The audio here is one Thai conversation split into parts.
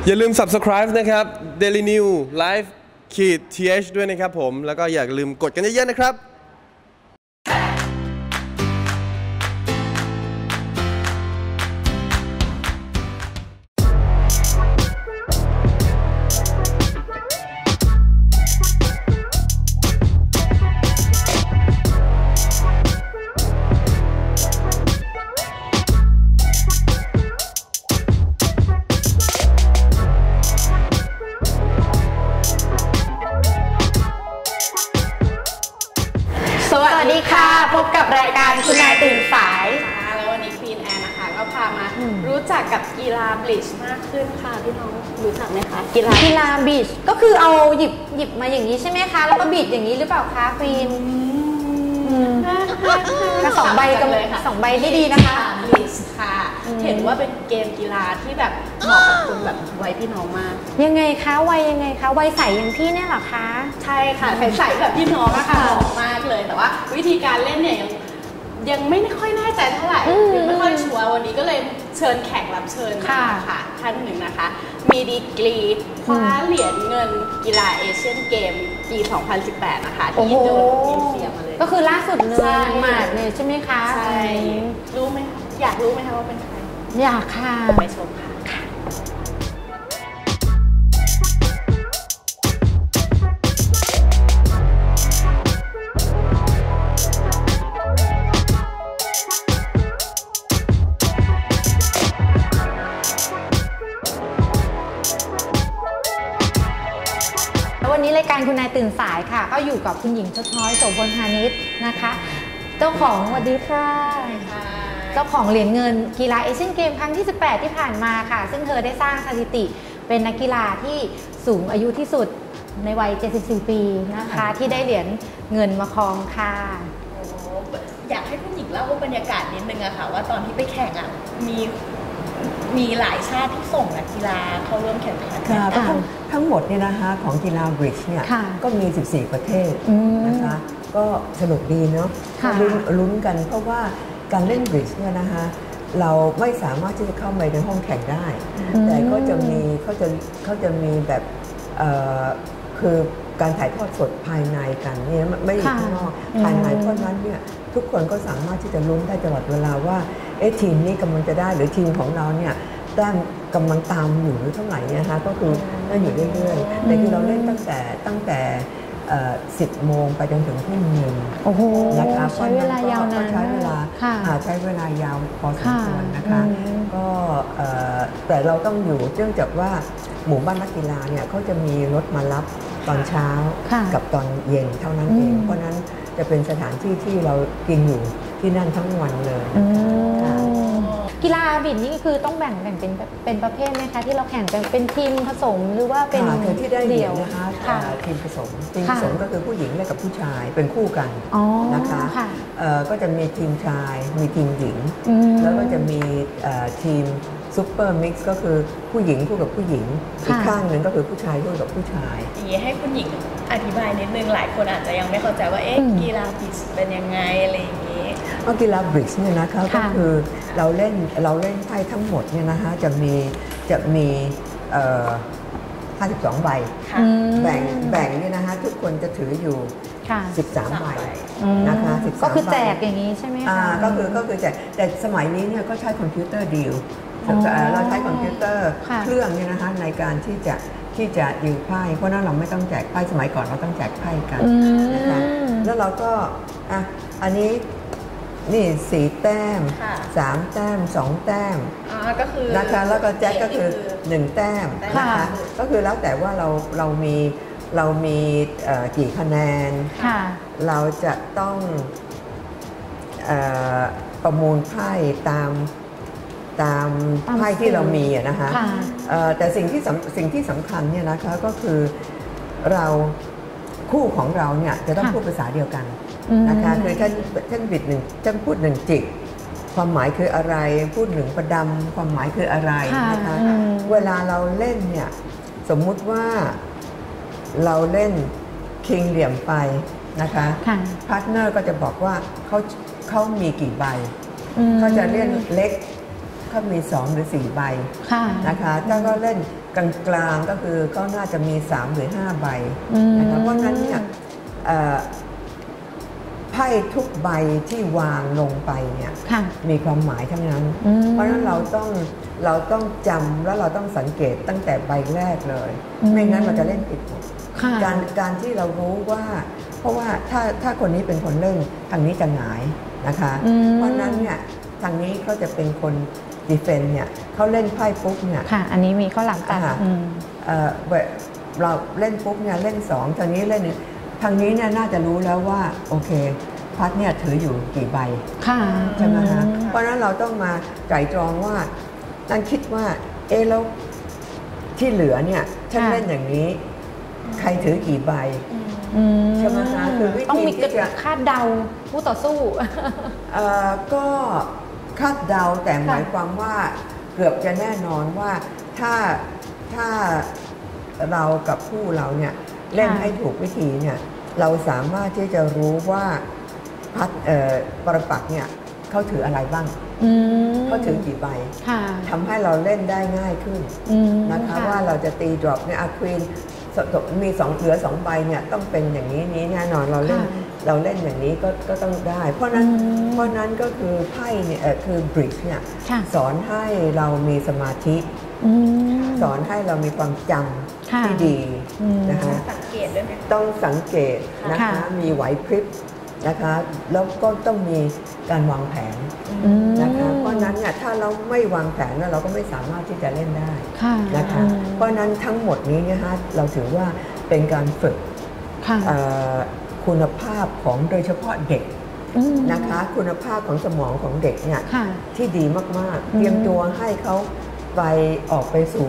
อย่าลืม subscribe นะครับ Daily New Live th ด้วยนะครับผมแล้วก็อย่าลืมกดกันเยอะๆนะครับสวัสดีค่ะพบกับรายการคุณนายตื่นสายแล้ววันนี้ควีนแอนนะคะก็พามารู้จักกับกีฬาบลิชมากขึ้นค่ะพี่น้องรู้จักไหมคะกีฬาบลิชก็คือเอาหยิบมาอย่างนี้ใช่ไหมคะแล้วก็บิดอย่างนี้หรือเปล่าคะควีนก็สองใบกันเลยค่ะ2 ใบที่ดีนะคะบลิชค่ะเห็นว่าเป็นเกมกีฬาที่แบบเหมาะกับคนแบบวัยพี่น้องมากยังไงคะวัยยังไงคะวัยใสอย่างพี่เนี่ยเหรอคะใช่ค่ะใสแบบพี่น้องอะค่ะเหมาะมากเลยแต่ว่าวิธีการเล่นเนี่ยยังไม่ค่อยแน่ใจเท่าไหร่ยังไม่ค่อยชัวร์วันนี้ก็เลยเชิญแขกรับเชิญมาค่ะท่านหนึ่งนะคะมีดีกรีคว้าเหรียญเงินกีฬาเอเชียนเกมปี 2018 นะคะที่อินโดนีเซียมาเลยก็คือล่าสุดเลยหมาดเลยใช่ไหมคะใช่รู้ไหมอยากรู้ไหมคะว่าเป็นใครอยากค่ะไปชมค่ะวันนี้รายการคุณนายตื่นสายค่ะก็อยู่กับคุณหญิงชดช้อยโสพลพานิชนะคะเจ้าของสวัสดีค่ะเจ้าของเหรียญเงินกีฬาเอเชียนเกมครั้งที่ 18 ที่ผ่านมาค่ะซึ่งเธอได้สร้างสถิติเป็นนักกีฬาที่สูงอายุที่สุดในวัย 74 ปีนะคะที่ได้เหรียญเงินมาครองค่ะอยากให้คุณหญิงเล่าบรรยากาศนิดนึงอะค่ะว่าตอนที่ไปแข่งอะมีหลายชาติที่ส่งนักกีฬาเข้าร่วมแข่งขันทั้งหมดเนี่ยนะคะของกีฬาบริดจ์เนี่ยก็มี 14 ประเทศนะคะก็สนุกดีเนาะลุ้นกันเพราะว่าการเล่นบริดจ์เนี่ยนะคะเราไม่สามารถที่จะเข้าไปในห้องแข่งได้แต่ก็จะมีเขาจะมีแบบคือการถ่ายทอดสดภายในกันเนี่ยไม่อยู่ข้างนอกภายในเพราะนั้นเนี่ยทุกคนก็สามารถที่จะลุ้นได้ตลอดเวลาว่าทีมนี้กำลังจะได้หรือทีมของเราเนี่ยแต้มกำลังตามอยู่หรือเท่าไหร่เนี่ยนะคะก็คือได้อยู่เรื่อยๆแต่คือเราเล่นตั้งแต่10 โมงไปจนถึงทุ่มหนึ่งนะคะใช้เวลายาวนานใช้เวลายาวพอสมควรนะคะก็แต่เราต้องอยู่เนื่องจากว่าหมู่บ้านนักกีฬาเนี่ยเขาจะมีรถมารับตอนเช้ากับตอนเย็นเท่านั้นเองเพราะนั้นจะเป็นสถานที่ที่เรากินอยู่ที่นั่นทั้งวันเลยกีฬาบิดนี่ก็คือต้องแบ่งเป็นประเภทไหมคะที่เราแข่งกันเป็นทีมผสมหรือว่าเป็นที่ได้เดี่ยวนะคะทีมผสมก็คือผู้หญิงและกับผู้ชายเป็นคู่กันนะคะก็จะมีทีมชายมีทีมหญิงแล้วก็จะมีทีมซุปเปอร์มิกซ์ก็คือผู้หญิงคู่กับผู้หญิงอีกข้างหนึ่งก็คือผู้ชายคู่กับผู้ชายอย่างนี้ให้คุณหญิงอธิบายนิดนึงหลายคนอาจจะยังไม่เข้าใจว่ากีฬาบริดจ์เป็นยังไงอะไรอย่างนี้กีฬาบริดจ์เนี่ยนะคะก็คือเราเล่นไพ่ทั้งหมดเนี่ยนะคะจะมี52 ใบแบ่งเนี่ยนะคะทุกคนจะถืออยู่13 ใบนะคะก็คือแจกอย่างนี้ใช่ไหมคะก็คือแจกแต่สมัยนี้เนี่ยก็ใช้คอมพิวเตอร์ดีลเราใช้คอมพิวเตอร์เครื่องเนี่ยนะคะในการที่จะดิวไพ่เพราะนั้นเราไม่ต้องแจกไพ่สมัยก่อนเราต้องแจกไพ่กันนะคะแล้วเราก็อันนี้นี่4 แต้ม3 แต้ม2 แต้มก็คือนะคะแล้วก็แจ็คก็คือ1 แต้มนะคะก็คือแล้วแต่ว่าเรามีกี่คะแนนเราจะต้องประมูลไพ่ตามไพ่ที่เรามีนะคะแต่สิ่งที่สำคัญเนี่ยนะคะก็คือเราคู่ของเราเนี่ยจะต้องพูดภาษาเดียวกันนะคะคือท่านบิด1ท่านพูด1จิกความหมายคืออะไรพูด1ประดำความหมายคืออะไรนะคะเวลาเราเล่นเนี่ยสมมุติว่าเราเล่นคิงเหลี่ยมไปนะคะพาร์ทเนอร์ก็จะบอกว่าเขามีกี่ใบเขาจะเล่นเล็ก เขามี2 หรือ 4 ใบนะคะถ้าก็เล่นกลางๆก็คือเขาน่าจะมี3 หรือ 5 ใบนะคะเพราะฉะนั้นเนี่ยไพ่ทุกใบที่วางลงไปเนี่ยมีความหมายทั้งนั้นเพราะฉะนั้นเราต้องจำแล้วเราต้องสังเกตตั้งแต่ใบแรกเลยไม่งั้นเราจะเล่นผิดหมดการที่เรารู้ว่าเพราะว่าถ้าคนนี้เป็นคนเล่นทางนี้จะหงายนะคะเพราะฉะนั้นเนี่ยทางนี้เขาจะเป็นคนดีเฟนต์เนี่ยเขาเล่นไพ่ปุ๊บเนี่ยอันนี้มีข้อหลังกันเราเล่นปุ๊บเนี่ยเล่น2ทางนี้เล่นทางนี้เนี่ยน่าจะรู้แล้วว่าโอเคพัดเนี่ยถืออยู่กี่ใบใช่ไหมคะเพราะฉะนั้นเราต้องมาไตร่ตรองว่านั่นคิดว่าแล้วที่เหลือเนี่ยฉันเล่นอย่างนี้ใครถือกี่ใบใช่ไหมคะคือวิธีต้องมีกระคาดเดาผู้ต่อสู้ก็คาดเดาแต่หมายความว่าเกือบจะแน่นอนว่าถ้าเรากับผู้เราเนี่ยเล่นให้ถูกวิธีเนี่ยเราสามารถที่จะรู้ว่าพัดปรปักษ์เนี่ยเขาถืออะไรบ้างเขาถือกี่ใบทำให้เราเล่นได้ง่ายขึ้นนะคะว่าเราจะตีดรอปเนี่ยควีนมีเหลือ2 ใบเนี่ยต้องเป็นอย่างนี้แน่นอนเราเล่นอย่างนี้ก็ต้องได้เพราะนั้นก็คือไพ่เนี่ยคือบริดจ์เนี่ยสอนให้เรามีสมาธิสอนให้เรามีความจำที่ดีนะคะสังเกตด้วยไหมต้องสังเกตนะคะมีไหวพริบนะคะแล้วก็ต้องมีการวางแผนนะคะเพราะนั้นเนี่ยถ้าเราไม่วางแผนแล้วเราก็ไม่สามารถที่จะเล่นได้นะคะเพราะนั้นทั้งหมดนี้เนี่ยฮะเราถือว่าเป็นการฝึกคุณภาพของโดยเฉพาะเด็กนะคะคุณภาพของสมองของเด็กเนี่ยที่ดีมากๆเตรียมตัวให้เขาไปออกไปสู่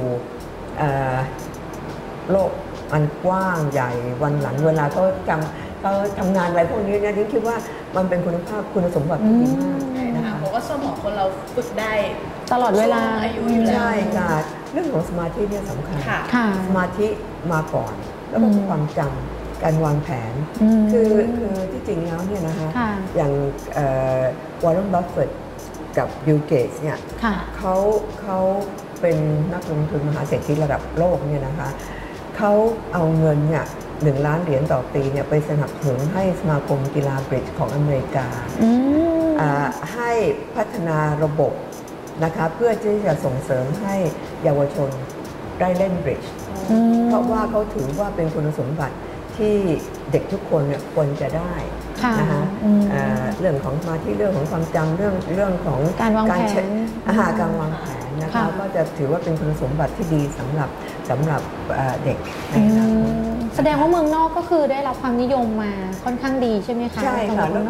โลกอันกว้างใหญ่วันหลังเวลาเขาทำงานอะไรพวกนี้เนี่ยคิดว่ามันเป็นคุณสมบัติที่ดีมากนะคะเพราะว่าสมองคนเราฝึกได้ตลอดเวลาอายุใช่ค่ะเรื่องของสมาธิเนี่ยสำคัญสมาธิมาก่อนแล้วก็ความจำการวางแผนคือที่จริงแล้วเนี่ยนะคะอย่างวอร์เรน บัฟเฟตต์กับบิล เกตส์เนี่ยเขาเป็นนักลงทุนมหาเศรษฐีระดับโลกเนี่ยนะคะเขาเอาเงินเนี่ย1 ล้านเหรียญต่อปีเนี่ยไปสนับสนุนให้สมาคมกีฬาบริดจ์ของอเมริกาให้พัฒนาระบบนะคะเพื่อที่จะส่งเสริมให้เยาวชนได้เล่นบริดจ์เพราะว่าเขาถือว่าเป็นคุณสมบัติที่เด็กทุกคนเนี่ยควรจะได้นะคะเรื่องของสมาธิเรื่องของความจำเรื่องของการวางแผนการวางแผนนะคะก็จะถือว่าเป็นคุณสมบัติที่ดีสำหรับเด็กในอนาคตแสดงว่าเมืองนอกก็คือได้รับความนิยมมาค่อนข้างดีใช่ไหมคะใช่ค่ะแล้ว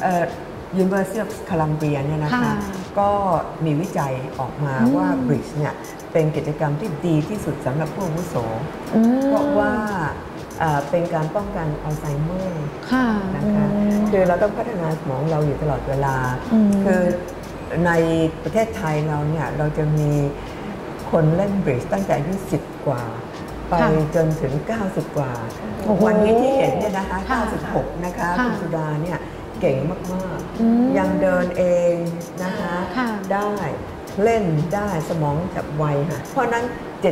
University of Columbia เนี่ยนะคะก็มีวิจัยออกมาว่าบริดจ์เนี่ยเป็นกิจกรรมที่ดีที่สุดสำหรับผู้อาวุโสเพราะว่าเป็นการป้องกันอัลไซเมอร์นะคะคือเราต้องพัฒนาสมองเราอยู่ตลอดเวลาคือในประเทศไทยเราเนี่ยเราจะมีคนเล่นบริดจ์ตั้งแต่อายุ10 กว่าไปจนถึง90 กว่าวันนี้ที่เห็นเนี่ยนะคะ96นะคะคุณสุดาเนี่ยเก่งมากๆยังเดินเองนะคะได้เล่นได้สมองจับไวค่ะเพราะนั้น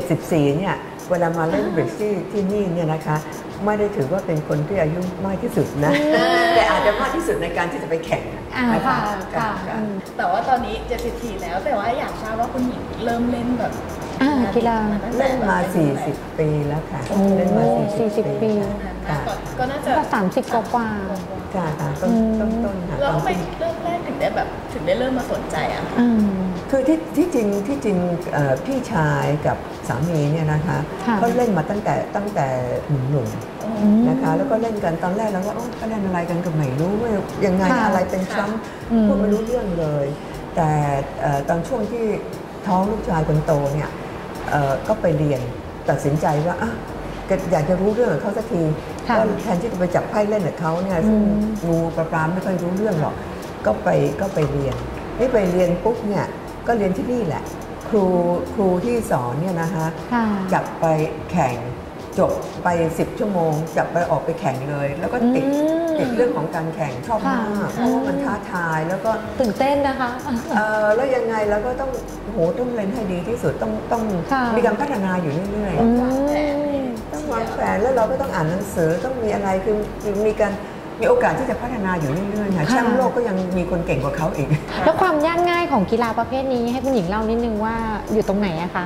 74เนี่ยเวลามาเล่นบริดจ์ที่นี่เนี่ยนะคะไม่ได้ถือว่าเป็นคนที่อายุมากที่สุดนะแต่อาจจะมากที่สุดในการที่จะไปแข่งนะคะแต่ว่าตอนนี้74แล้วแต่ว่าอยากทราบว่าคุณหญิงเริ่มเล่นแบบกีฬาเล่นมา40 ปีแล้วค่ะเล่นมา40 ปีก็น่าจะ30 กว่าค่ะต้นค่ะแล้วไปเริ่มแรกถึงได้เริ่มมาสนใจอ่ะคือที่จริงพี่ชายกับสามีเนี่ยนะคะเขาเล่นมาตั้งแต่หนุ่มๆนะคะแล้วก็เล่นกันตอนแรกแล้วก็เขาเล่นอะไรกันก็ไม่รู้ว่ายังไงอะไรเป็นช้ำพูดไม่รู้เรื่องเลยแต่ตอนช่วงที่ท้องลูกชายคนโตเนี่ยก็ไปเรียนตัดสินใจว่าอยากจะรู้เรื่องของเขาสักทีก็แทนที่จะไปจับไพ่เล่นกับเขาเนี่ยซึ่งงูปลาไม่ค่อยรู้เรื่องหรอกก็ไปเรียนนี่ไปเรียนปุ๊บเนี่ยก็เรียนที่นี่แหละครูที่สอนเนี่ยนะคะจับไปแข่งจบไป10 ชั่วโมงจับไปออกไปแข่งเลยแล้วก็ติดติดเรื่องของการแข่งชอบมากเพราะว่ามันท้าทายแล้วก็ตื่นเต้นนะคะแล้วยังไงเราก็ต้องต้องเล่นให้ดีที่สุดต้องมีการพัฒนาอยู่เรื่อยๆต้องวางแผนแล้วเราก็ต้องอ่านหนังสือต้องมีอะไรคือมีโอกาสที่จะพัฒนาอยู่เรื่อยๆค่ะแชมป์โลกก็ยังมีคนเก่งกว่าเขาอีกแล้วความยากง่ายของกีฬาประเภทนี้ให้คุณหญิงเล่านิดนึงว่าอยู่ตรงไหนอะคะ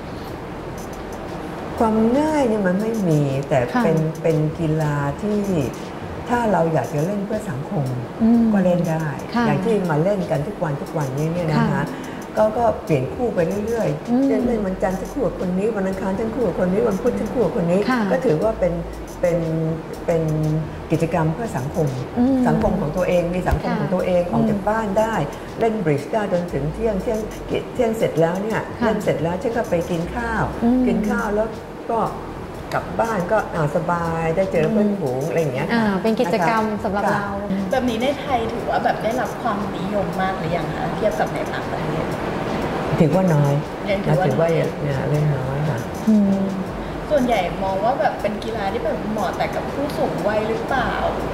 ความง่ายเนี่ยมันไม่มีแต่เป็นกีฬาที่ถ้าเราอยากจะเล่นเพื่อสังคมก็เล่นได้อย่างที่มาเล่นกันทุกวันนี้เนี่ยนะคะก็เปลี่ยนคู่ไปเรื่อยๆเล่นวันจันทร์ฉันคู่กับคนนี้วันอังคารฉันคู่กับคนนี้วันพุธฉันคู่กับคนนี้ก็ถือว่าเป็นกิจกรรมเพื่อสังคมของตัวเองมีสังคมของตัวเองออกจากบ้านได้เล่นบริดจ์ได้จนถึงเที่ยงเสร็จแล้วเนี่ยเล่นเสร็จแล้วฉันก็ไปกินข้าวแล้วก็กลับบ้านก็สบายได้เจอเพื่อนฝูงอะไรอย่างเงี้ยเป็นกิจกรรมสำหรับเราแบบนี้ในไทยถือว่าแบบได้รับความนิยมมากหรือยังคะเทียบกับในต่างประเทศถือว่าน้อยถือว่าเล่นน้อยค่ะส่วนใหญ่มองว่าแบบเป็นกีฬาที่แบบเหมาะแต่กับผู้สูงวัยหรือเปล่า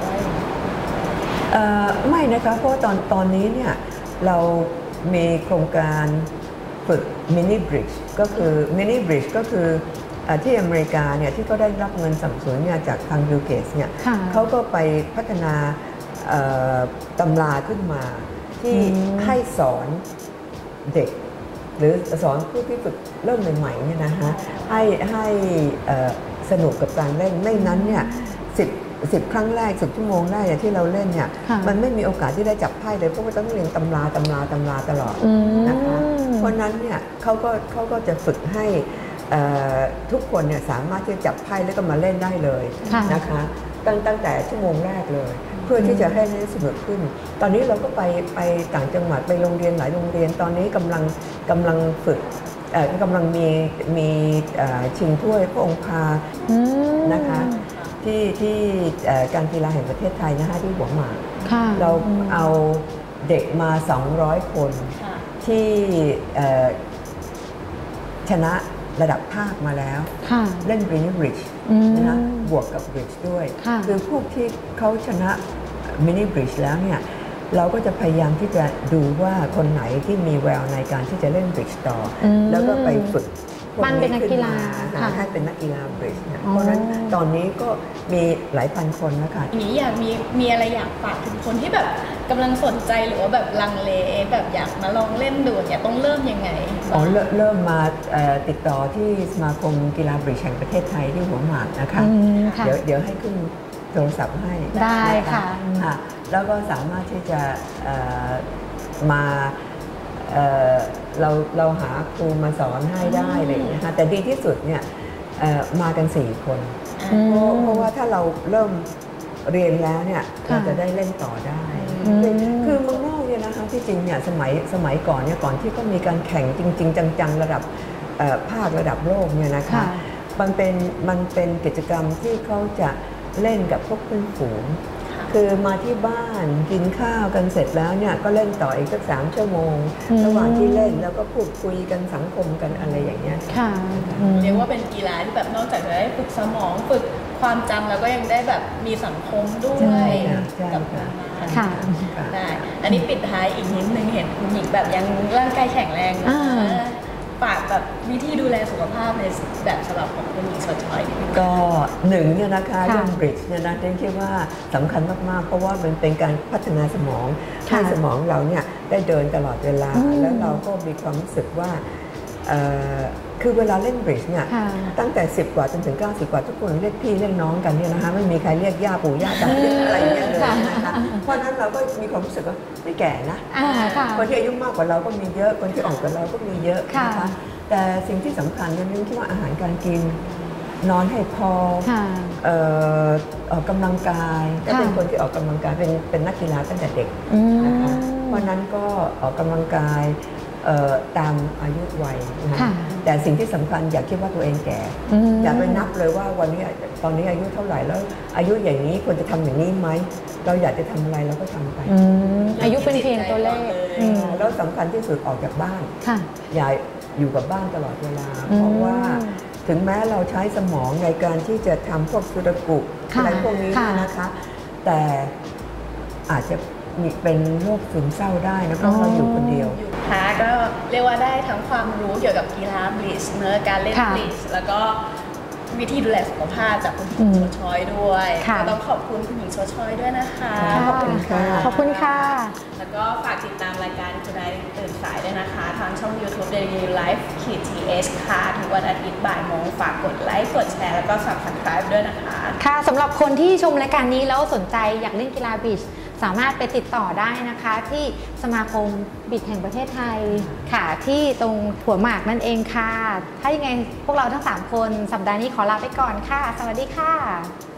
ไม่นะคะเพราะตอนนี้เนี่ยเรามีโครงการฝึกมินิบริดจ์ก็คือที่อเมริกาเนี่ยที่เขาได้รับเงินสนับสนุนเนี่ยจากทางบิล เกตส์เนี่ยเขาก็ไปพัฒนาตำราขึ้นมาที่ให้สอนเด็กหรือสอนผู้ที่ฝึกเริ่มใหม่ๆเนี่ยนะคะให้สนุกกับการเล่นไม่นั้นเนี่ย10 ครั้งแรก10 ชั่วโมงแรกที่เราเล่นเนี่ยมันไม่มีโอกาสที่ได้จับไพ่เลยเพราะว่าต้องเรียนตำราตลอดนะคะเพราะนั้นเนี่ยเขาก็จะฝึกให้ทุกคนเนี่ยสามารถที่จะจับไพ่แล้วก็มาเล่นได้เลยนะคะตั้งแต่ชั่วโมงแรกเลยเพื่อที่จะให้เล่นสนุกขึ้นตอนนี้เราก็ไปต่างจังหวัดไปโรงเรียนหลายโรงเรียนตอนนี้กำลังฝึกกำลังมีชิงถ้วยพระองค์พานะคะที่การกีฬาแห่งประเทศไทยนะคะที่หัวหมากเราเอาเด็กมา200 คนที่ชนะระดับภาคมาแล้วเล่นมินิบริดจ์นะคะบวกกับบริดจ์ด้วยคือพวกที่เขาชนะมินิบริดจ์แล้วเนี่ยเราก็จะพยายามที่จะดูว่าคนไหนที่มีแววในการที่จะเล่นบริดจ์ต่อแล้วก็ไปฝึกปั้นเป็นนักกีฬาให้เป็นนักกีฬาบริดจ์เพราะฉะนั้นตอนนี้ก็มีหลายพันคนแล้วค่ะนี้อยากมีอะไรอยากฝากถึงคนที่แบบกำลังสนใจหรือว่าแบบลังเลแบบอยากมาลองเล่นดูเนี่ยต้องเริ่มยังไงเริ่มมาติดต่อที่สมาคมกีฬาบริดจ์แห่งประเทศไทยที่หัวหมากนะคะเดี๋ยวให้ขึ้นโทรศัพท์ให้ได้ค่ะแล้วก็สามารถที่จะมาเราหาครูมาสอนให้ได้เลยนะคะแต่ดีที่สุดเนี่ยมากัน4 คนเพราะว่าถ้าเราเริ่มเรียนแล้วเนี่ยเราจะได้เล่นต่อได้คือเมืองนอกเนี่ยนะคะที่จริงเนี่ยสมัยก่อนเนี่ยก่อนที่เขามีการแข่งจริงๆจังๆระดับภาคระดับโลกเนี่ยนะคะมันเป็นกิจกรรมที่เขาจะเล่นกับพวกเพื่อนฝูงคือมาที่บ้านกินข้าวกันเสร็จแล้วเนี่ยก็เล่นต่ออีกสัก3 ชั่วโมงระหว่างที่เล่นแล้วก็พูดคุยกันสังคมกันอะไรอย่างเงี้ยเรียกว่าเป็นกีฬาที่แบบนอกจากจะได้ฝึกสมองฝึกความจำแล้วก็ยังได้แบบมีสังคมด้วยกับค่ะได้อันนี้ปิดท้ายอีกนิดนึงเห็นคุณหญิงแบบยังร่างกายแข็งแรงฝากแบบวิธีดูแลสุขภาพในแบบฉบับของคุณหญิงชดช้อยก็1เนี่ยนะคะเรื่องบริดจ์เนี่ยนะเรียนคิดว่าสำคัญมากๆเพราะว่ามันเป็นการพัฒนาสมองให้สมองเราเนี่ยได้เดินตลอดเวลาแล้วเราก็มีความรู้สึกว่าคือเวลาเล่นบริดจ์เนี่ยตั้งแต่10 กว่าจนถึง90 กว่าทุกคนเรียกพี่เรียกน้องกันเนี่ยนะคะไม่มีใครเรียกย่าปู่ย่าตาอะไรอย่างเงี้ยเลยนะคะเพราะนั้นเราก็มีความรู้สึกว่าไม่แก่นะคนที่อายุมากกว่าเราก็มีเยอะคนที่อ่อนกว่าเราก็มีเยอะนะคะแต่สิ่งที่สำคัญเนี่ยนึกคิดว่าอาหารการกินนอนให้พอออกกำลังกายก็เป็นคนที่ออกกำลังกายเป็นนักกีฬาตั้งแต่เด็กนะคะเพราะนั้นก็ออกกำลังกายตามอายุวัยนะคะแต่สิ่งที่สำคัญอย่าคิดว่าตัวเองแก่อย่าไปนับเลยว่าวันนี้ตอนนี้อายุเท่าไหร่แล้วอายุอย่างนี้ควรจะทำอย่างนี้ไหมเราอยากจะทำอะไรเราก็ทำไปอายุเป็นเพียงตัวเลขแล้วสำคัญที่สุดออกจากบ้านอย่าอยู่กับบ้านตลอดเวลาเพราะว่าถึงแม้เราใช้สมองในการที่จะทำพวกสุดกุอะไรพวกนี้นะคะแต่อาจจะมีเป็นโรคซึมเศร้าได้นะเพราะเราอยู่คนเดียวค่ะก็เรียกว่าได้ทั้งความรู้เกี่ยวกับกีฬาบลิชเนื้อการเล่นบลิชแล้วก็วิธีดูแลสุขภาพจากคุณหญิงโชชอยด้วยก็ต้องขอบคุณคุณหญิงโชชอยด้วยนะคะขอบคุณค่ะขอบคุณค่ะแล้วก็ฝากติดตามรายการคุณนายตื่นสายด้วยนะคะทางช่อง YouTube Daily Life TH ค่ะทุกวันอาทิตย์บ่ายโมงฝากกดไลค์กดแชร์แล้วก็ Subscribe ด้วยนะคะค่ะสำหรับคนที่ชมรายการนี้แล้วสนใจอยากเล่นกีฬาบีชสามารถไปติดต่อได้นะคะที่สมาคมบีชแห่งประเทศไทยค่ะที่ตรงหัวหมากนั่นเองค่ะถ้ายังไงพวกเราทั้ง3คนสัปดาห์นี้ขอลาไปก่อนค่ะสวัสดีค่ะ